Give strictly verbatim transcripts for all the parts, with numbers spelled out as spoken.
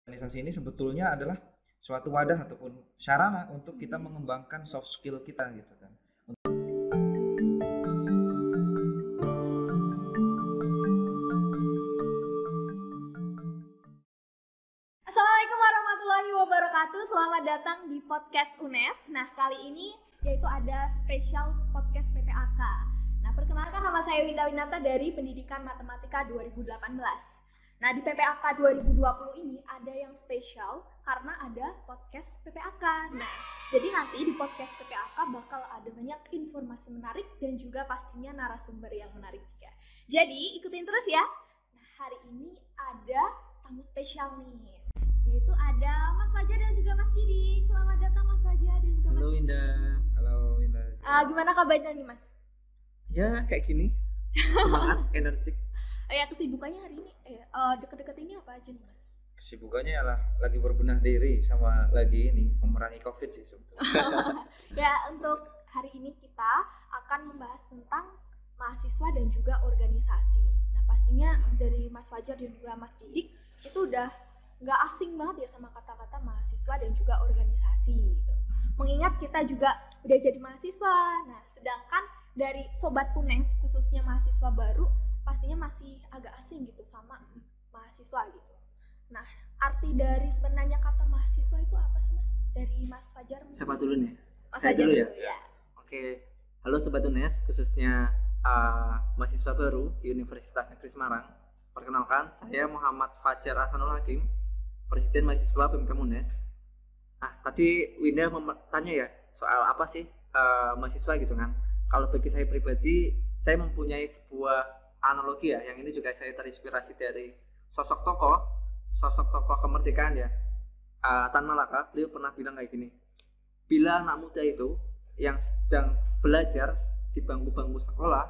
organisasi ini sebetulnya adalah suatu wadah ataupun sarana untuk kita mengembangkan soft skill kita gitu kan. Assalamualaikum warahmatullahi wabarakatuh. Selamat datang di podcast U N E S. Nah, kali ini yaitu ada spesial podcast P P A K. Nah, perkenalkan nama saya Winda Winata dari Pendidikan Matematika dua ribu delapan belas. Nah, di P P A K dua ribu dua puluh ini ada yang spesial karena ada podcast P P A K. Nah, jadi nanti di podcast P P A K bakal ada banyak informasi menarik dan juga pastinya narasumber yang menarik juga. Jadi, ikutin terus ya. Nah, hari ini ada tamu spesial nih, yaitu ada Mas Fajar dan juga Mas Didik. Selamat datang Mas Fajar dan juga Mas Halo Winda. Halo Winda. Uh, gimana kabarnya nih Mas? Ya kayak gini, semangat, energik. Oh ya, kesibukannya hari ini, eh, uh, deket-deket ini apa aja nih Mas? Kesibukannya adalah lagi berbenah diri sama lagi ini memerangi COVID sih sebetulnya. Ya, untuk hari ini kita akan membahas tentang mahasiswa dan juga organisasi. Nah, pastinya dari Mas Fajar dan juga Mas Didik itu udah nggak asing banget ya sama kata-kata mahasiswa dan juga organisasi gitu. Mengingat kita juga udah jadi mahasiswa. Nah, sedangkan dari Sobat U N E S khususnya mahasiswa baru pastinya masih agak asing gitu sama mahasiswa gitu. Nah, arti dari sebenarnya kata mahasiswa itu apa sih Mas? Dari Mas Fajar? Siapa dulu nih? Mas Saya Fajar dulu dulu ya? ya. Oke, halo Sobat U N E S, khususnya uh, mahasiswa baru di Universitas Negeri Semarang. Perkenalkan, saya Muhammad Fajar Hasanul Hakim, Presiden Mahasiswa P M K U N E S. Nah, tadi Winda tanya ya, soal apa sih uh, mahasiswa gitu kan. Kalau bagi saya pribadi, saya mempunyai sebuah analogi ya, yang ini juga saya terinspirasi dari sosok tokoh, sosok tokoh kemerdekaan ya, uh, Tan Malaka. Beliau pernah bilang kayak gini, bila anak muda itu yang sedang belajar di bangku-bangku sekolah,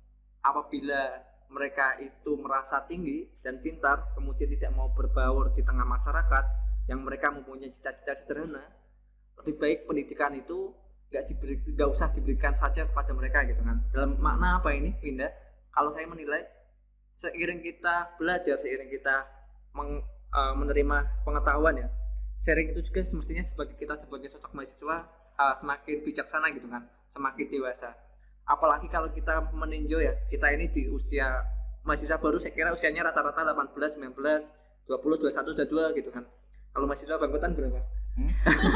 apabila mereka itu merasa tinggi dan pintar, kemudian tidak mau berbaur di tengah masyarakat yang mereka mempunyai cita-cita sederhana, lebih baik pendidikan itu nggak diberi, nggak usah diberikan saja kepada mereka gitu kan. Dalam makna apa ini, Winda? Kalau saya menilai, seiring kita belajar, seiring kita meng, uh, menerima pengetahuan ya, sharing itu juga semestinya sebagai kita sebagai sosok mahasiswa uh, semakin bijaksana gitu kan, semakin dewasa. Apalagi kalau kita meninjau ya, kita ini di usia mahasiswa baru, saya kira usianya rata-rata delapan belas, sembilan belas, dua puluh, dua puluh satu, dua puluh dua gitu kan. Kalau mahasiswa bangkutan berapa? Hmm?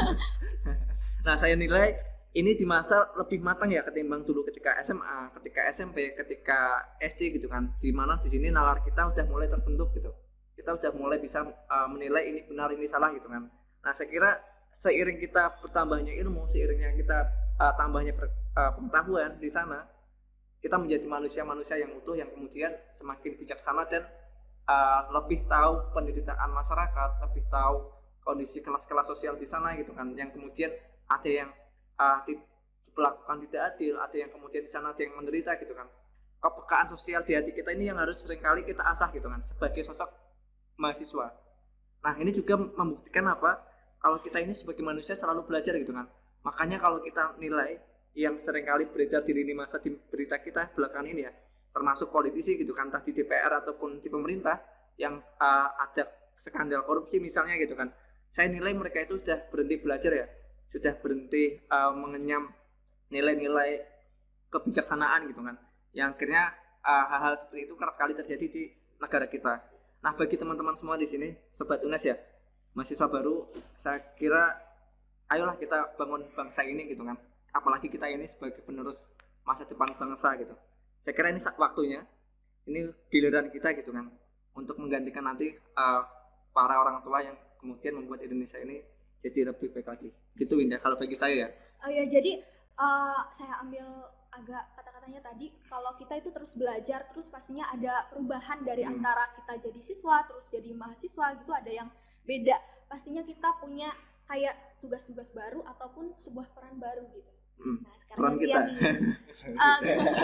Nah, saya nilai ini di masa lebih matang ya ketimbang dulu ketika S M A, ketika S M P, ketika S D gitu kan. Di mana di sini nalar kita udah mulai terbentuk gitu. Kita udah mulai bisa uh, menilai ini benar ini salah gitu kan. Nah, saya kira seiring kita bertambahnya ilmu, seiringnya kita uh, tambahnya per, uh, pengetahuan di sana, kita menjadi manusia-manusia yang utuh yang kemudian semakin bijaksana dan uh, lebih tahu penderitaan masyarakat, lebih tahu kondisi kelas-kelas sosial di sana gitu kan. Yang kemudian ada yang uh, diperlakukan tidak adil, ada yang kemudian di sana ada yang menderita gitu kan. Kepekaan sosial di hati kita ini yang harus seringkali kita asah gitu kan sebagai sosok mahasiswa. Nah, ini juga membuktikan apa? Kalau kita ini sebagai manusia selalu belajar gitu kan. Makanya kalau kita nilai yang seringkali beredar di lini masa di berita kita belakangan ini ya, termasuk politisi gitu kan, entah di D P R ataupun di pemerintah yang uh, ada skandal korupsi misalnya gitu kan. Saya nilai mereka itu sudah berhenti belajar ya, sudah berhenti uh, mengenyam nilai-nilai kebijaksanaan gitu kan, yang akhirnya uh, hal-hal seperti itu kerap kali terjadi di negara kita. Nah, bagi teman-teman semua di sini, Sobat U N E S ya, mahasiswa baru, saya kira ayolah kita bangun bangsa ini gitu kan. Apalagi kita ini sebagai penerus masa depan bangsa gitu. Saya kira ini waktunya, ini giliran kita gitu kan, untuk menggantikan nanti uh, para orang tua yang kemudian membuat Indonesia ini jadi lebih baik lagi. Gitu Winda, kalau bagi saya ya. Oh ya, jadi uh, saya ambil agak kata-katanya tadi, kalau kita itu terus belajar, terus pastinya ada perubahan dari hmm. antara kita jadi siswa, terus jadi mahasiswa gitu, ada yang beda. Pastinya kita punya kayak tugas-tugas baru ataupun sebuah peran baru gitu. Hmm. Nah, sekarang peran kita. uh,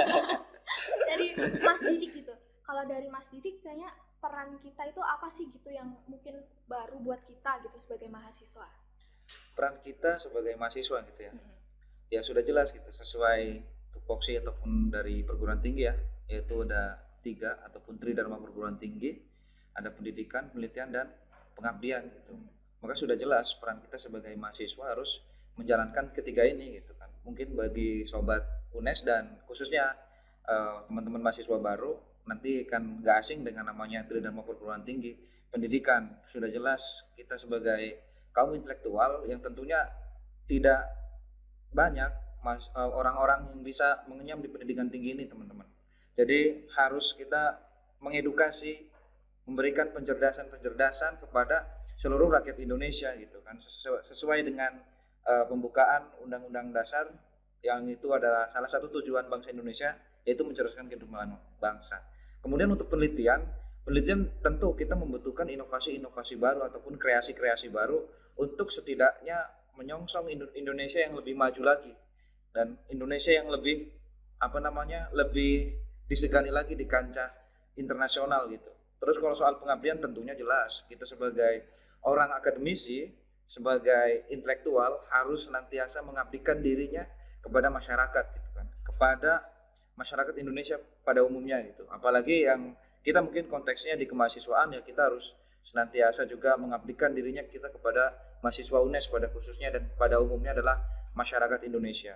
dari Mas Didik gitu. Kalau dari Mas Didik kayaknya peran kita itu apa sih gitu yang mungkin baru buat kita gitu sebagai mahasiswa? Peran kita sebagai mahasiswa gitu ya. Hmm. Ya sudah jelas gitu, sesuai tupoksi ataupun dari perguruan tinggi ya, yaitu ada tiga ataupun tridharma perguruan tinggi, ada pendidikan, penelitian dan pengabdian gitu. Maka sudah jelas peran kita sebagai mahasiswa harus menjalankan ketiga ini gitu kan. Mungkin bagi sobat U N E S dan khususnya uh, teman-teman mahasiswa baru nanti kan nggak asing dengan namanya Tridharma Perguruan Tinggi Pendidikan. Sudah jelas kita sebagai kaum intelektual yang tentunya tidak banyak mas, uh, orang-orang yang bisa mengenyam di pendidikan tinggi ini teman-teman. Jadi harus kita mengedukasi, memberikan pencerdasan-pencerdasan kepada seluruh rakyat Indonesia gitu kan, sesuai, sesuai dengan uh, pembukaan Undang-Undang Dasar yang itu adalah salah satu tujuan bangsa Indonesia, yaitu mencerdaskan kehidupan bangsa. Kemudian untuk penelitian, penelitian tentu kita membutuhkan inovasi-inovasi baru ataupun kreasi-kreasi baru untuk setidaknya menyongsong Indonesia yang lebih maju lagi dan Indonesia yang lebih apa namanya lebih disegani lagi di kancah internasional gitu. Terus kalau soal pengabdian tentunya jelas kita sebagai orang akademisi, sebagai intelektual harus senantiasa mengabdikan dirinya kepada masyarakat gitu kan, kepada masyarakat Indonesia pada umumnya gitu. Apalagi yang kita mungkin konteksnya di kemahasiswaan ya, kita harus senantiasa juga mengabdikan dirinya kita kepada mahasiswa U N E S pada khususnya dan pada umumnya adalah masyarakat Indonesia.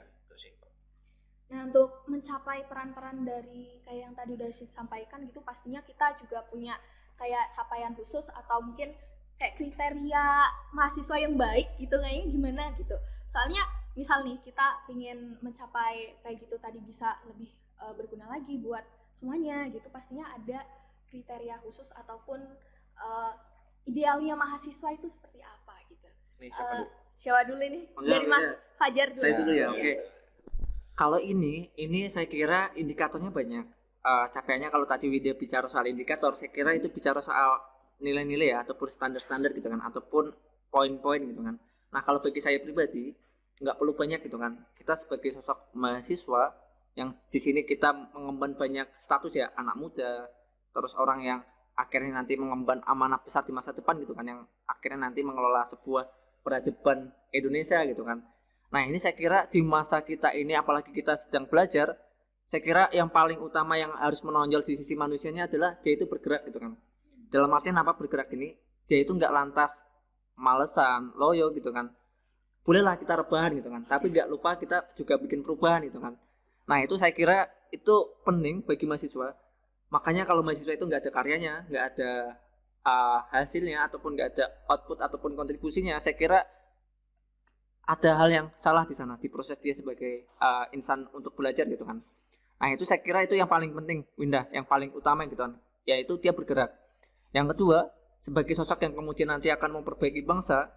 Nah, untuk mencapai peran-peran dari kayak yang tadi udah disampaikan gitu, pastinya kita juga punya kayak capaian khusus atau mungkin kayak kriteria mahasiswa yang baik gitu, kayaknya gimana gitu. Soalnya misal nih kita ingin mencapai kayak gitu tadi bisa lebih uh, berguna lagi buat semuanya gitu, pastinya ada kriteria khusus ataupun uh, idealnya mahasiswa itu seperti apa gitu. Nih, siapa, uh, siapa dulu nih? Enggak, dari Mas ya. Fajar dulu. Saya dulu ya, ya. oke. Okay. Kalau ini, ini saya kira indikatornya banyak. Uh, capaiannya kalau tadi Widya bicara soal indikator, saya kira itu bicara soal nilai-nilai ya, ataupun standar-standar gitu kan, ataupun poin-poin gitu kan. Nah kalau bagi saya pribadi, nggak perlu banyak gitu kan. Kita sebagai sosok mahasiswa, yang di sini kita mengemban banyak status ya, anak muda, terus orang yang akhirnya nanti mengemban amanah besar di masa depan gitu kan, yang akhirnya nanti mengelola sebuah peradaban Indonesia gitu kan. Nah ini saya kira di masa kita ini, apalagi kita sedang belajar, saya kira yang paling utama yang harus menonjol di sisi manusianya adalah dia itu bergerak gitu kan. Dalam artian apa bergerak ini? Dia itu nggak lantas malesan, loyo gitu kan. Bolehlah kita rebahan gitu kan, tapi nggak lupa kita juga bikin perubahan gitu kan. Nah itu saya kira itu penting bagi mahasiswa. Makanya kalau mahasiswa itu nggak ada karyanya, nggak ada uh, hasilnya, ataupun nggak ada output ataupun kontribusinya, saya kira ada hal yang salah di sana, di proses dia sebagai uh, insan untuk belajar gitu kan. Nah itu saya kira itu yang paling penting, Winda, yang paling utama gitu kan, yaitu dia bergerak. Yang kedua, sebagai sosok yang kemudian nanti akan memperbaiki bangsa,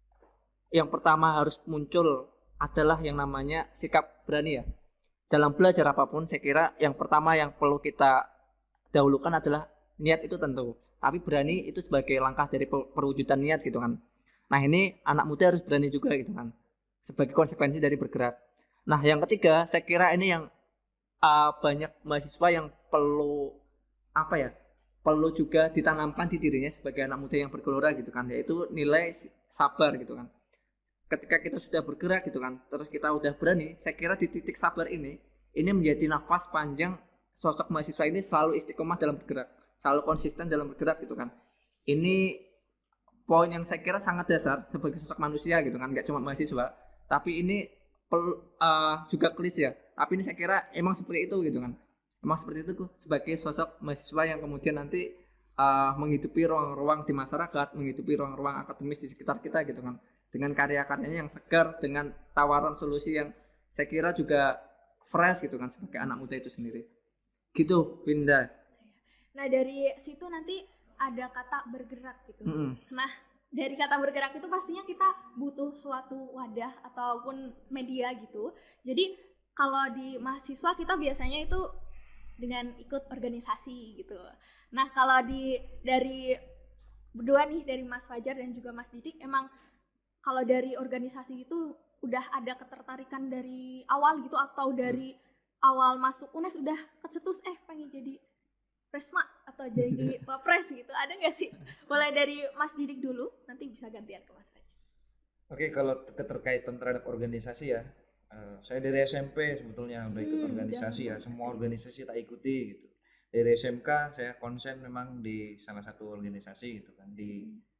yang pertama harus muncul adalah yang namanya sikap berani ya. Dalam belajar apapun, saya kira yang pertama yang perlu kita dahulukan adalah niat itu tentu, tapi berani itu sebagai langkah dari perwujudan niat gitu kan. Nah ini anak muda harus berani juga gitu kan, sebagai konsekuensi dari bergerak. Nah yang ketiga, saya kira ini yang uh, banyak mahasiswa yang perlu apa ya, perlu juga ditanamkan di dirinya sebagai anak muda yang bergelora gitu kan, yaitu nilai sabar gitu kan. Ketika kita sudah bergerak gitu kan, terus kita udah berani, saya kira di titik sabar ini, ini menjadi nafas panjang sosok mahasiswa ini selalu istiqomah dalam bergerak, selalu konsisten dalam bergerak gitu kan. Ini poin yang saya kira sangat dasar sebagai sosok manusia gitu kan, nggak cuma mahasiswa, tapi ini per, uh, juga klise ya, tapi ini saya kira emang seperti itu gitu kan, emang seperti itu sebagai sosok mahasiswa yang kemudian nanti uh, menghidupi ruang-ruang di masyarakat, menghidupi ruang-ruang akademis di sekitar kita gitu kan, dengan karya-karyanya yang segar, dengan tawaran solusi yang saya kira juga fresh gitu kan sebagai anak muda itu sendiri. Gitu, Winda. Nah dari situ nanti ada kata bergerak gitu. Mm-hmm. Nah dari kata bergerak itu pastinya kita butuh suatu wadah ataupun media gitu. Jadi kalau di mahasiswa kita biasanya itu dengan ikut organisasi gitu. Nah kalau di dari berdua nih, dari Mas Fajar dan juga Mas Didik, emang kalau dari organisasi itu udah ada ketertarikan dari awal gitu, atau dari hmm. awal masuk U N E S udah kecetus eh pengen jadi Presma atau jadi Wapres gitu, ada nggak sih? Mulai dari Mas Didik dulu, nanti bisa gantian ke Mas Fajar. Oke, kalau keterkaitan terhadap organisasi ya, uh, saya dari S M P sebetulnya udah ikut hmm, organisasi ya, semua organisasi tak ikuti gitu. Dari S M K saya konsen memang di salah satu organisasi gitu kan, di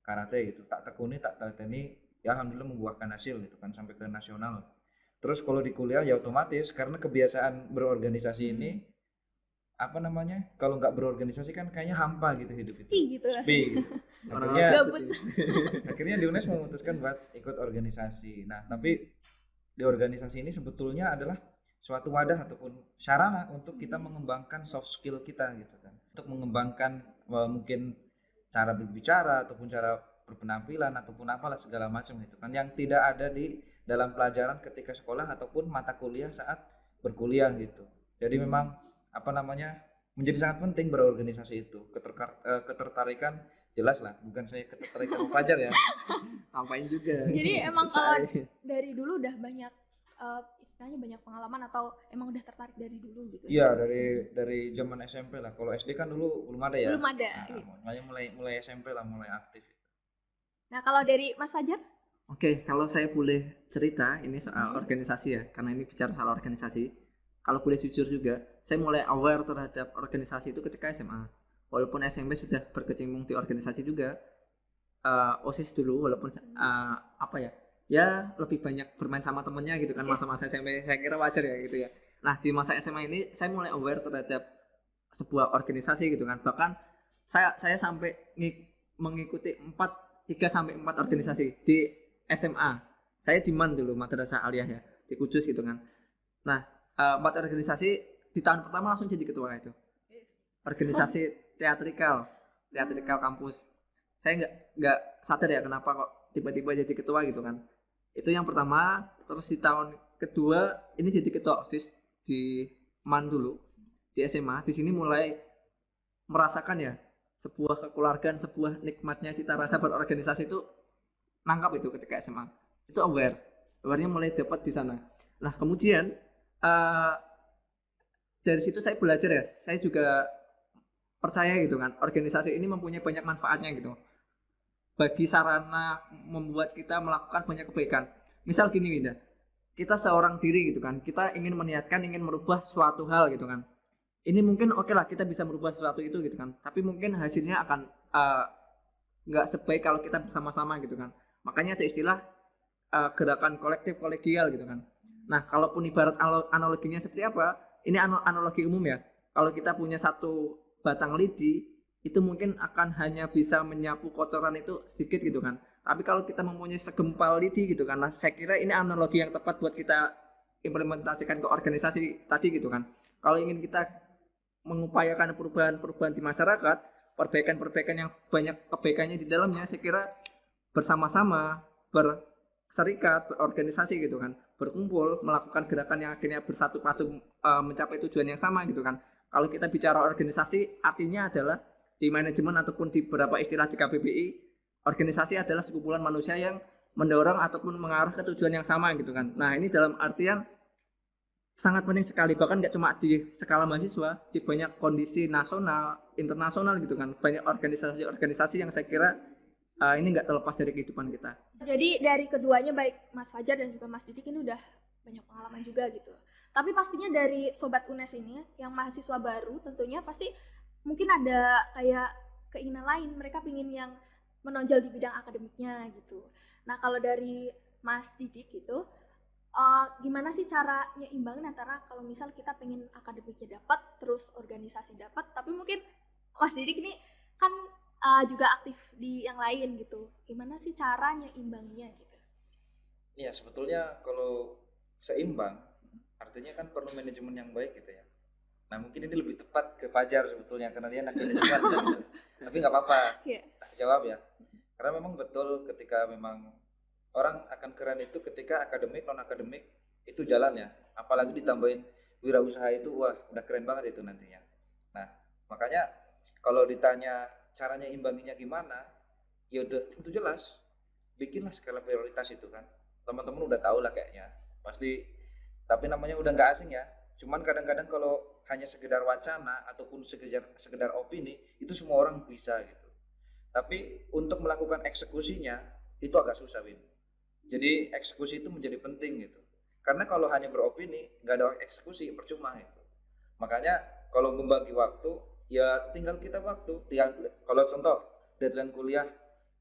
karate gitu, tak tekuni tak telateni, ya alhamdulillah membuahkan hasil gitu kan sampai ke nasional. Terus kalau di kuliah ya otomatis karena kebiasaan berorganisasi ini Hmm. apa namanya, kalau nggak berorganisasi kan kayaknya hampa gitu hidup itu, Sepi gitu sepi rasanya. gitu. Orang Akhirnya Gabut. akhirnya di U N E S memutuskan buat ikut organisasi. Nah tapi di organisasi ini sebetulnya adalah suatu wadah ataupun sarana untuk kita mengembangkan soft skill kita gitu kan, untuk mengembangkan eh, mungkin cara berbicara ataupun cara berpenampilan ataupun apalah segala macam gitu kan, yang tidak ada di dalam pelajaran ketika sekolah ataupun mata kuliah saat berkuliah gitu. Jadi memang apa namanya, menjadi sangat penting berorganisasi itu. Keterka- eh, ketertarikan jelas lah, bukan saya ketertarik sama Fajar ya. Ngapain juga. Jadi emang kalau Saya. dari dulu udah banyak eh, istilahnya banyak pengalaman atau emang udah tertarik dari dulu gitu? Iya, dari dari zaman S M P lah. Kalau S D kan dulu belum ada ya. Belum ada. Nah, Gitu. makanya mulai mulai S M P lah mulai aktif. Nah kalau dari Mas Fajar? Oke, kalau saya boleh cerita ini soal Hmm. organisasi ya, karena ini bicara soal organisasi. Kalau boleh jujur juga, saya mulai aware terhadap organisasi itu ketika S M A. Walaupun S M P sudah berkecimpung di organisasi juga, eh, OSIS dulu, walaupun eh, apa ya, ya lebih banyak bermain sama temennya gitu kan Iya. masa-masa S M P. Saya kira wajar ya gitu ya. Nah di masa S M A ini saya mulai aware terhadap sebuah organisasi gitu kan. Bahkan saya saya sampai ngik- mengikuti empat tiga sampai empat organisasi di S M A. Saya di M A N dulu, Madrasah Aliyah ya, di Kudus gitu kan. Nah, eh, empat organisasi di tahun pertama langsung jadi ketua itu. Organisasi teatrikal, teatrikal kampus. Saya nggak nggak sadar ya kenapa kok tiba-tiba jadi ketua gitu kan. Itu yang pertama. Terus di tahun kedua ini jadi ketua OSIS di M A N dulu, di S M A. Di sini mulai merasakan ya sebuah kekeluargaan, sebuah nikmatnya cita rasa berorganisasi itu, nangkap itu ketika S M A. Itu aware, awarenya mulai dapat di sana. Nah kemudian eh, dari situ saya belajar ya, saya juga percaya gitu kan, organisasi ini mempunyai banyak manfaatnya gitu, bagi sarana membuat kita melakukan banyak kebaikan. Misal gini Winda, kita seorang diri gitu kan, kita ingin meniatkan, ingin merubah suatu hal gitu kan. Ini mungkin oke lah kita bisa merubah sesuatu itu gitu kan, tapi mungkin hasilnya akan eh, nggak sebaik kalau kita bersama-sama gitu kan. Makanya ada istilah eh, gerakan kolektif kolegial gitu kan. Nah kalaupun ibarat alo- analoginya seperti apa, ini ano- analogi umum ya. Kalau kita punya satu batang lidi, itu mungkin akan hanya bisa menyapu kotoran itu sedikit gitu kan. Tapi kalau kita mempunyai segempal lidi gitu kan, nah, saya kira ini analogi yang tepat buat kita implementasikan ke organisasi tadi gitu kan. Kalau ingin kita mengupayakan perubahan-perubahan di masyarakat, perbaikan-perbaikan yang banyak kebaikannya di dalamnya, saya kira bersama-sama, berserikat, berorganisasi gitu kan, berkumpul, melakukan gerakan yang akhirnya bersatu padu uh, mencapai tujuan yang sama gitu kan. Kalau kita bicara organisasi, artinya adalah di manajemen ataupun di beberapa istilah di K B B I, organisasi adalah sekumpulan manusia yang mendorong ataupun mengarah ke tujuan yang sama gitu kan. Nah ini dalam artian sangat penting sekali, bahkan nggak cuma di skala mahasiswa, di banyak kondisi nasional, internasional gitu kan, banyak organisasi-organisasi yang saya kira uh, ini nggak terlepas dari kehidupan kita. Jadi dari keduanya baik Mas Fajar dan juga Mas Didik ini udah banyak pengalaman juga gitu. Tapi pastinya dari Sobat U N E S ini yang mahasiswa baru tentunya pasti mungkin ada kayak keinginan lain, mereka pingin yang menonjol di bidang akademiknya gitu. Nah kalau dari Mas Didik gitu, uh, gimana sih cara nyimbangin antara kalau misal kita pengen akademiknya dapat, terus organisasi dapat, tapi mungkin Mas Didik ini kan uh, juga aktif di yang lain gitu. Gimana sih cara nyimbangnya gitu? Iya sebetulnya kalau seimbang, artinya kan perlu manajemen yang baik gitu ya. Nah mungkin ini lebih tepat ke Fajar sebetulnya karena dia anak manajemen gitu. Tapi nggak apa-apa, Iya. tak jawab ya. Karena memang betul ketika memang orang akan keren itu ketika akademik non akademik itu jalan ya. Apalagi ditambahin wirausaha itu, wah udah keren banget itu nantinya. Nah makanya kalau ditanya caranya imbanginya gimana, ya udah tentu jelas, bikinlah skala prioritas itu kan. Teman-teman udah tahu lah kayaknya, pasti. Tapi namanya udah nggak asing ya. Cuman kadang-kadang kalau hanya sekedar wacana ataupun sekedar sekedar opini itu semua orang bisa gitu. Tapi untuk melakukan eksekusinya itu agak susah, Win. Jadi eksekusi itu menjadi penting gitu. Karena kalau hanya beropini nggak ada eksekusi percuma gitu. Makanya kalau membagi waktu ya tinggal kita waktu. Tinggal, kalau contoh deadline kuliah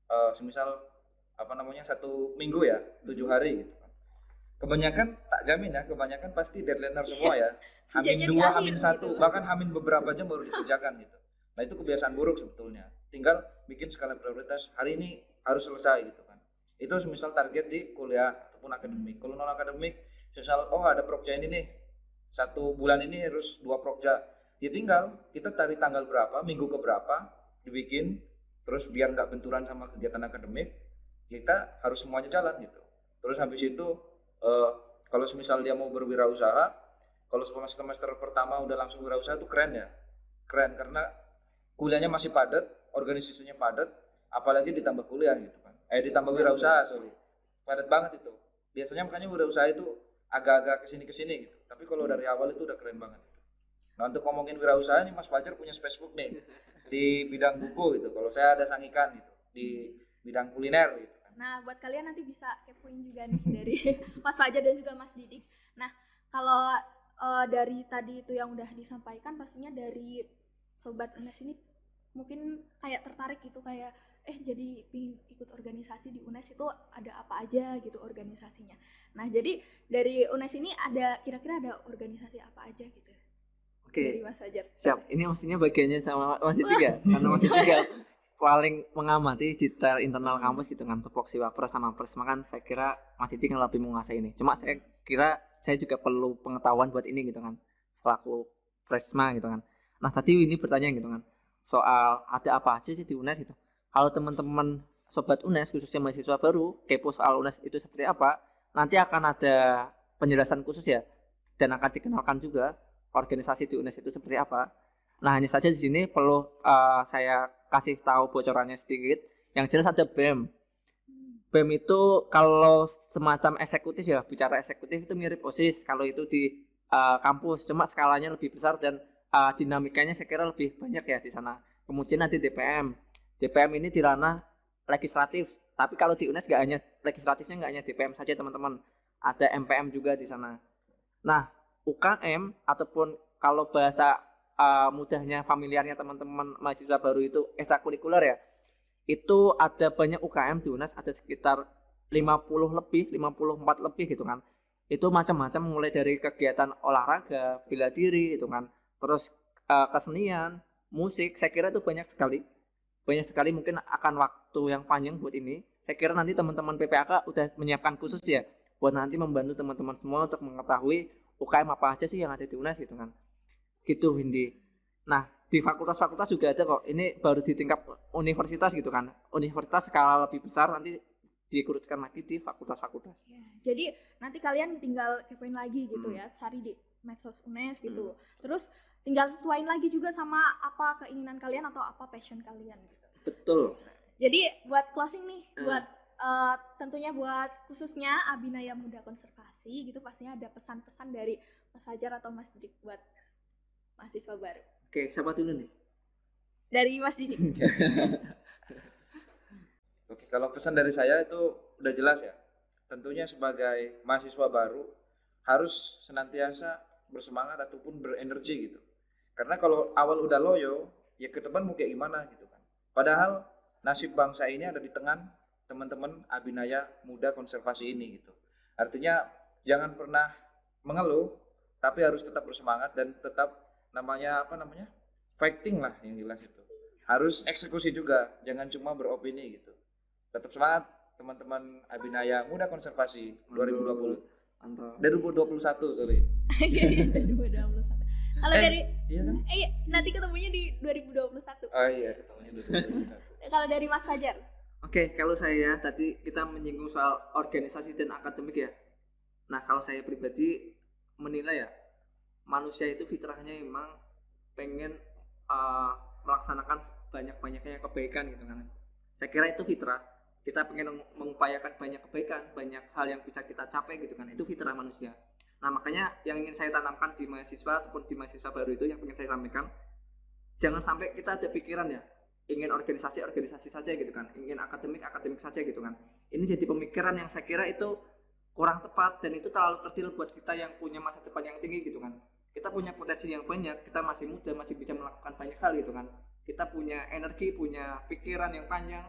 uh, semisal apa namanya satu minggu ya, tujuh hari gitu kan. Kebanyakan tak jamin ya, kebanyakan pasti deadliner semua ya. Hamin Kerjanya di dua, akhir hamin satu, gitu. bahkan hamin beberapa jam baru dikerjakan gitu. Nah itu kebiasaan buruk sebetulnya. Tinggal bikin skala prioritas, hari ini harus selesai gitu kan. Itu semisal target di kuliah ataupun akademik. Kalau non akademik, misal oh ada prokja ini nih, satu bulan ini harus dua prokja. Ya tinggal kita cari tanggal berapa, minggu ke berapa, dibikin, terus biar nggak benturan sama kegiatan akademik, kita harus semuanya jalan gitu. Terus habis itu uh, kalau semisal dia mau berwirausaha, kalau semester semester pertama udah langsung wirausaha itu keren ya, keren karena kuliahnya masih padat, organisasinya padat, apalagi ditambah kuliah gitu kan, eh ditambah wirausaha sorry, padat banget itu. Biasanya makanya wirausaha itu agak-agak kesini kesini gitu, tapi kalau dari awal itu udah keren banget. Nah untuk ngomongin wirausaha nih Mas Fajar punya Facebook nih di bidang buku gitu, kalau saya ada Sangikan gitu di bidang kuliner gitu. Nah, buat kalian nanti bisa kepoin juga nih dari Mas Fajar dan juga Mas Didik. Nah, kalau uh, dari tadi itu yang udah disampaikan, pastinya dari Sobat U N E S ini mungkin kayak tertarik gitu, kayak eh jadi pingin ikut organisasi di U N E S itu ada apa aja gitu organisasinya. Nah, jadi dari U N E S ini ada kira-kira ada organisasi apa aja gitu? Oke. Dari Mas Fajar. Siap. Ini mestinya bagiannya sama Mas Didik ya, karena Mas Didik ya paling mengamati detail internal kampus gitu kan, tupoksi wapres sama pres, kan saya kira Mas Didik yang lebih menguasai ini. Cuma saya kira saya juga perlu pengetahuan buat ini gitu kan, selaku presma gitu kan. Nah tadi ini bertanya gitu kan, soal ada apa aja sih di U N E S gitu. Kalau teman-teman sobat U N E S khususnya mahasiswa baru kepo soal U N E S itu seperti apa, nanti akan ada penjelasan khusus ya, dan akan dikenalkan juga organisasi di U N E S itu seperti apa. Nah hanya saja di sini perlu uh, saya kasih tahu bocorannya sedikit. Yang jelas ada B E M. B E M itu kalau semacam eksekutif ya, bicara eksekutif itu mirip OSIS kalau itu di uh, kampus, cuma skalanya lebih besar dan uh, dinamikanya saya kira lebih banyak ya di sana. Kemudian nanti D P M. D P M ini di ranah legislatif, tapi kalau di U N E S nggak hanya legislatifnya, nggak hanya D P M saja teman-teman, ada M P M juga di sana. Nah U K M ataupun kalau bahasa Uh, mudahnya familiarnya teman-teman mahasiswa baru itu ekstrakurikuler ya, itu ada banyak U K M di U N E S, ada sekitar lima puluh lebih, lima puluh empat lebih gitu kan. Itu macam-macam, mulai dari kegiatan olahraga, bela diri itu kan, terus uh, kesenian, musik, saya kira itu banyak sekali. Banyak sekali, mungkin akan waktu yang panjang buat ini. Saya kira nanti teman-teman P P A K udah menyiapkan khusus ya buat nanti membantu teman-teman semua untuk mengetahui U K M apa aja sih yang ada di U N E S gitu kan. Gitu Windy. Nah di fakultas-fakultas juga ada kok, ini baru di tingkat universitas gitu kan, universitas skala lebih besar nanti dikerutkan lagi di fakultas-fakultas ya, jadi nanti kalian tinggal kepoin lagi gitu hmm. ya, cari di medsos U N E S gitu, hmm. terus tinggal sesuaiin lagi juga sama apa keinginan kalian atau apa passion kalian gitu. Betul. Jadi buat closing nih, hmm. buat uh, tentunya buat khususnya Abinaya Muda Konservasi gitu, pastinya ada pesan-pesan dari Mas Fajar atau Mas Didik buat mahasiswa baru. Oke, siapa dulu nih? Dari Mas Didik. Oke, kalau pesan dari saya itu udah jelas ya. Tentunya sebagai mahasiswa baru harus senantiasa bersemangat ataupun berenergi gitu. Karena kalau awal udah loyo, ya ke depan mau kayak gimana gitu kan. Padahal nasib bangsa ini ada di tangan teman-teman Abinaya Muda Konservasi ini gitu. Artinya jangan pernah mengeluh, tapi harus tetap bersemangat dan tetap namanya apa namanya fighting lah, yang jelas itu harus eksekusi juga, jangan cuma beropini gitu. Tetap semangat teman-teman Abinaya Muda Konservasi dua ribu dua puluh Mantap. dua ribu dua puluh satu sorry dua ribu dua puluh satu kalau eh, dari iya kan? eh nanti ketemunya di dua ribu dua puluh satu. Oh iya ketemunya dua ribu dua puluh satu. Kalau dari Mas Fajar? Oke, kalau saya tadi kita menyinggung soal organisasi dan akademik ya. Nah kalau saya pribadi menilai ya, manusia itu fitrahnya memang pengen uh, melaksanakan banyak-banyaknya kebaikan gitu kan. Saya kira itu fitrah. Kita pengen mengupayakan banyak kebaikan, banyak hal yang bisa kita capai gitu kan. Itu fitrah manusia. Nah makanya yang ingin saya tanamkan di mahasiswa ataupun di mahasiswa baru itu yang ingin saya sampaikan, jangan sampai kita ada pikiran ya ingin organisasi-organisasi saja gitu kan, ingin akademik-akademik saja gitu kan. Ini jadi pemikiran yang saya kira itu kurang tepat dan itu terlalu kecil buat kita yang punya masa depan yang tinggi gitu kan. Kita punya potensi yang banyak, kita masih muda, masih bisa melakukan banyak hal gitu kan. Kita punya energi, punya pikiran yang panjang,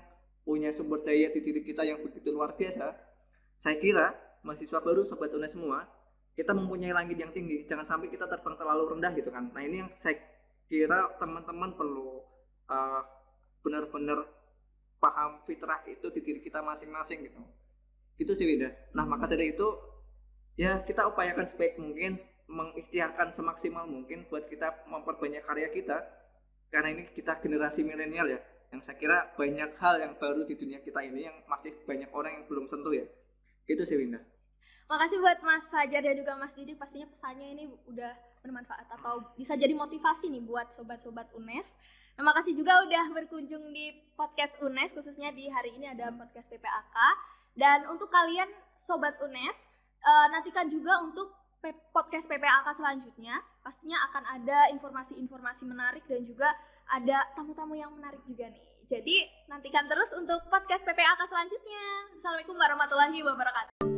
punya sumber daya di diri kita yang begitu luar biasa. Saya kira mahasiswa baru sobat U N E S semua, kita mempunyai langit yang tinggi, jangan sampai kita terbang terlalu rendah gitu kan. Nah ini yang saya kira teman-teman perlu uh, benar-benar paham fitrah itu di diri kita masing-masing gitu. Gitu sih Winda. Nah maka dari itu ya kita upayakan sebaik mungkin, mengikhtiarkan semaksimal mungkin buat kita memperbanyak karya kita, karena ini kita generasi milenial ya, yang saya kira banyak hal yang baru di dunia kita ini yang masih banyak orang yang belum sentuh ya. Gitu sih Winda. Makasih buat Mas Fajar dan juga Mas Didi, pastinya pesannya ini udah bermanfaat atau bisa jadi motivasi nih buat sobat-sobat U N E S. Terima kasih juga udah berkunjung di podcast U N E S, khususnya di hari ini ada podcast P P A K. Dan untuk kalian sobat U N E S, uh, nantikan juga untuk podcast P P A K selanjutnya. Pastinya akan ada informasi-informasi menarik dan juga ada tamu-tamu yang menarik juga nih. Jadi nantikan terus untuk podcast P P A K selanjutnya. Assalamualaikum warahmatullahi wabarakatuh.